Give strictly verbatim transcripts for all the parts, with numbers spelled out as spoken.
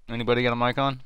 Anybody got a mic on?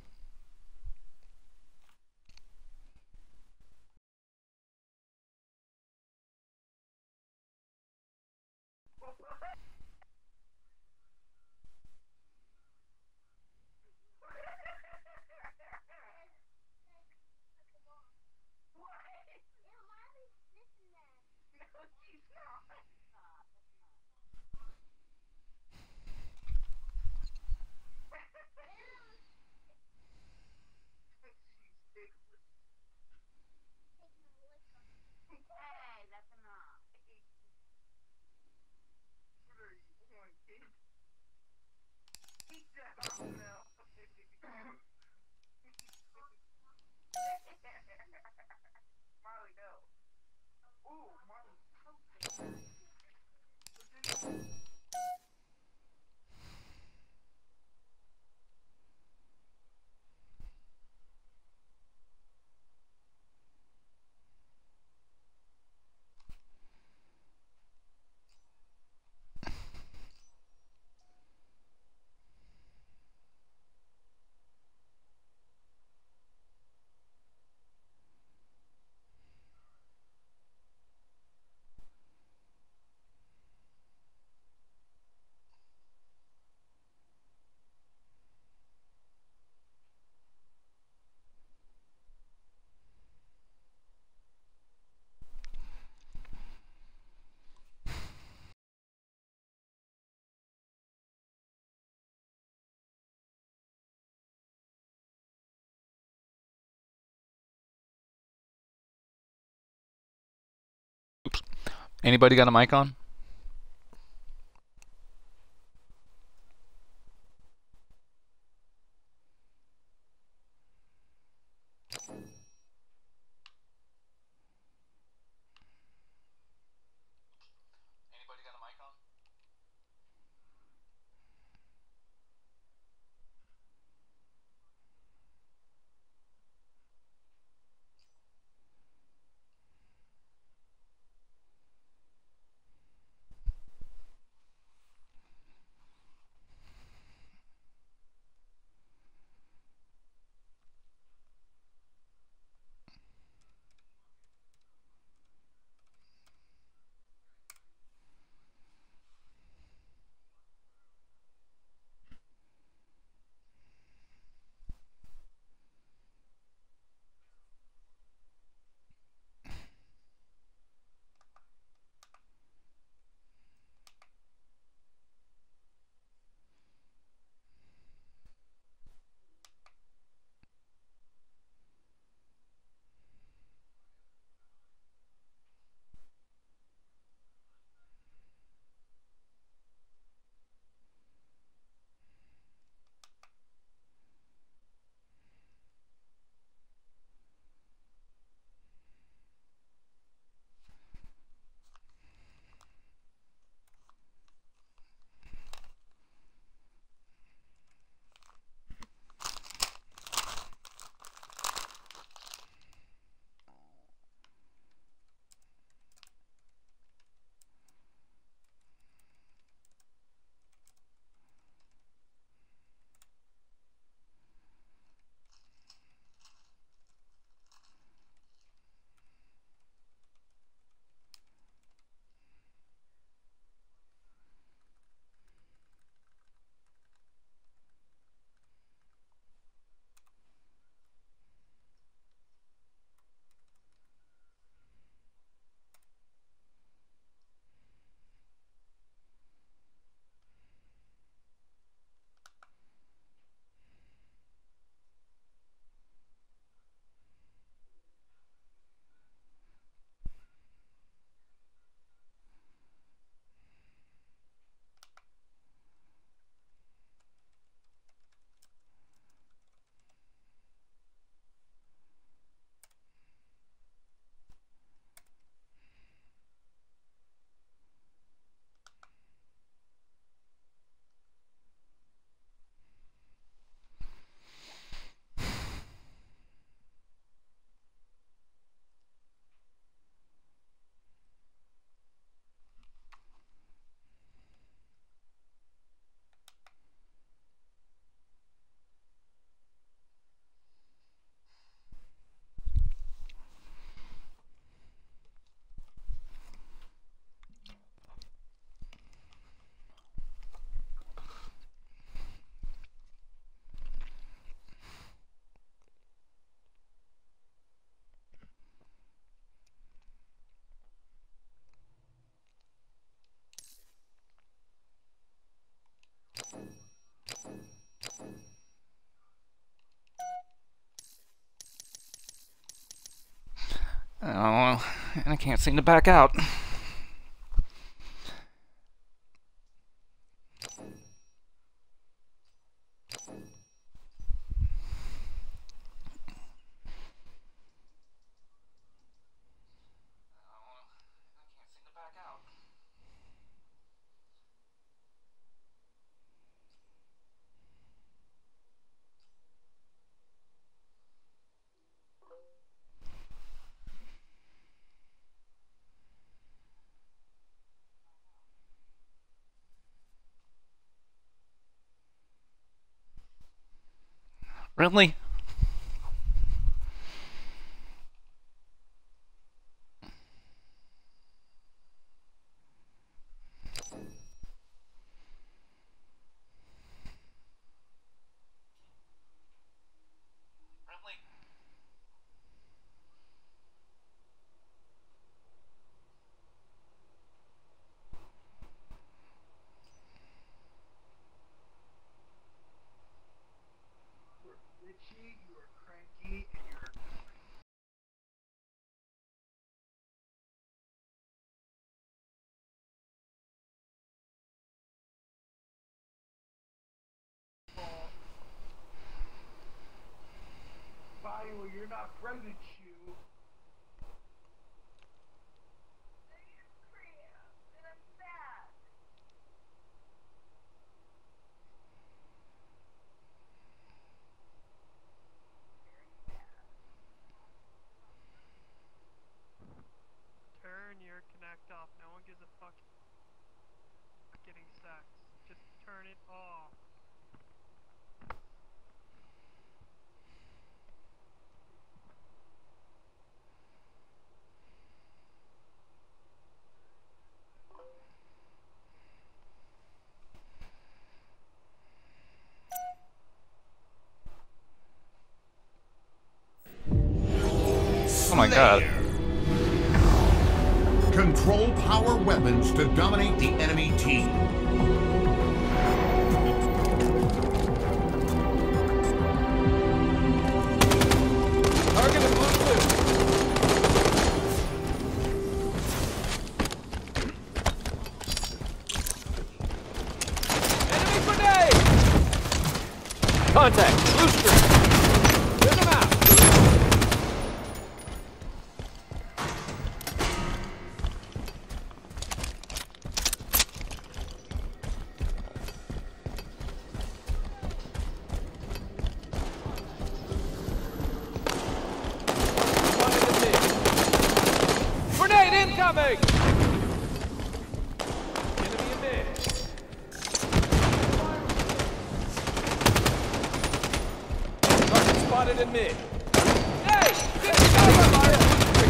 Oops. Anybody got a mic on? Anybody got a mic on? can't seem to back out. Really? Well, you're not pregnant, you. Turn your connect off. No one gives a fuck getting sex. Just turn it off. Oh my god. Control power weapons to dominate the enemy team. Target elusive. Enemy grenade! Contact! Blue screen! Send them out! Grenade incoming! Enemy in mid. Target spotted in mid. Hey! Get the cover, fire!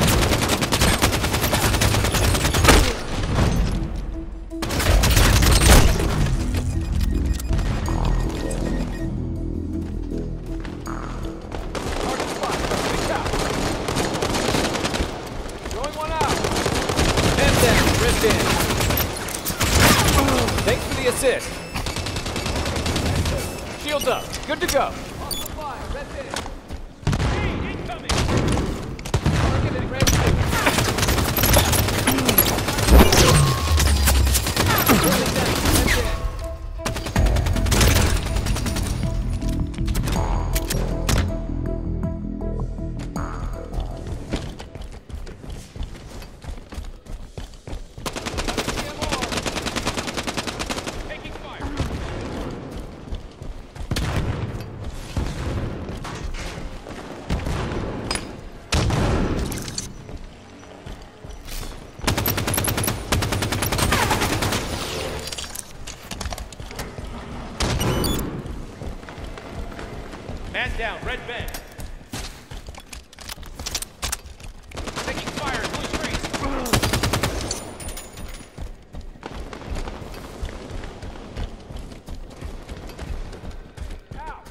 Target spotted. Reach out. Throwing one out. Man down. Ripped in. Thanks for the assist. Shields up. Good to go. Off the fire. Red in. Hey, incoming. Target at red two. Early down. Red in. Taking fire. Man down, red bed. Taking fire, blue streets. Out.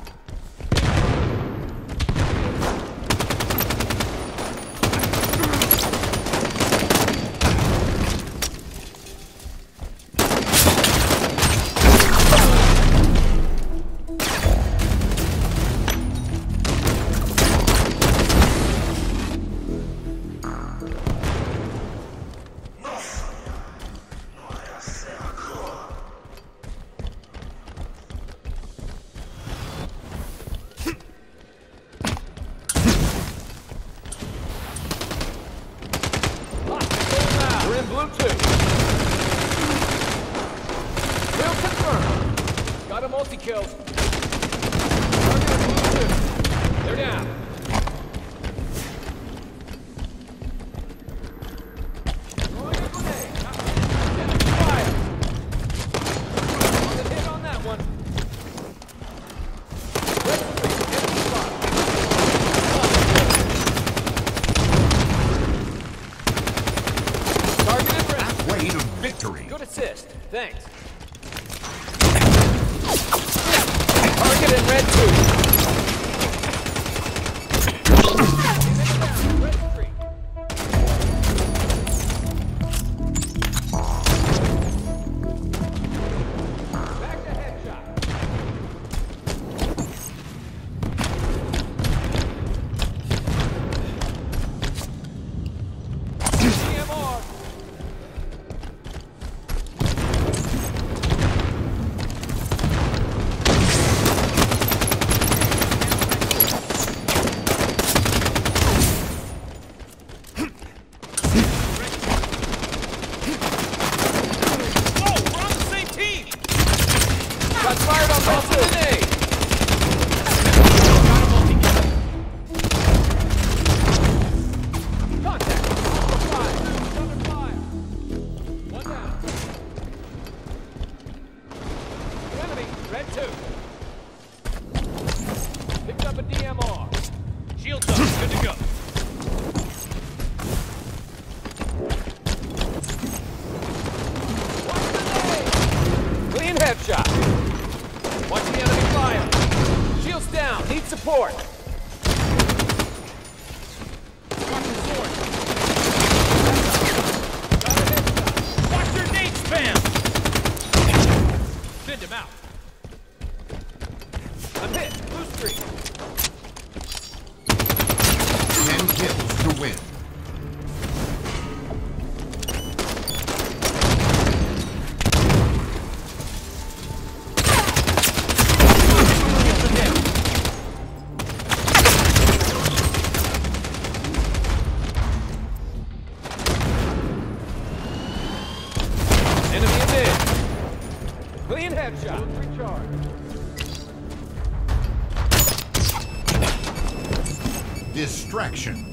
blue two. Kill confirmed. Got a multi-kill. Target is blue two. They're down. Throwing a grenade. Enemy fire. Good hit on that one. Red three. Enemy spot. Targeted red. Halfway to victory. Good assist. Thanks. Target in red two. Red three. Back to headshot. C M R. Shots fired on both grenade. Got a multi-kill. Contact. Under fire. Under fire. One down. Enemy. Red two. Picked up a D M R. Shields up. Good to go. Clean headshot. Watch the enemy fire. Shields down. Need support. Watch your sword. Got a headshot. Watch your nade spam. Send him out. I'm hit. Blue streak. Ten kills to win. Enemy is in. Clean headshot. Recharge. Distraction.